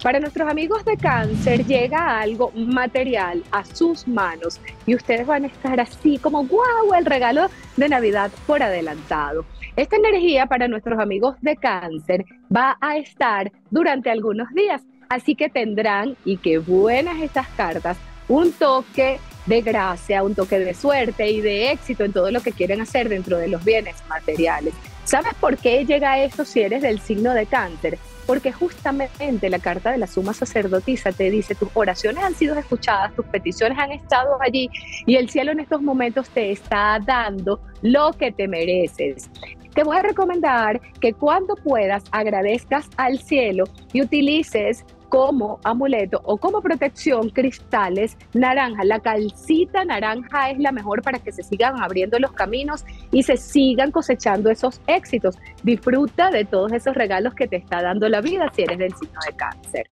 Para nuestros amigos de Cáncer llega algo material a sus manos y ustedes van a estar así como ¡guau! El regalo de Navidad por adelantado. Esta energía para nuestros amigos de Cáncer va a estar durante algunos días, así que tendrán, y qué buenas estas cartas, un toque de gracia, un toque de suerte y de éxito en todo lo que quieren hacer dentro de los bienes materiales. ¿Sabes por qué llega esto si eres del signo de Cáncer? Porque justamente la carta de la suma sacerdotisa te dice, tus oraciones han sido escuchadas, tus peticiones han estado allí y el cielo en estos momentos te está dando lo que te mereces. Te voy a recomendar que cuando puedas agradezcas al cielo y utilices como amuleto o como protección cristales naranja. La calcita naranja es la mejor para que se sigan abriendo los caminos y se sigan cosechando esos éxitos. Disfruta de todos esos regalos que te está dando la vida si eres del signo de Cáncer.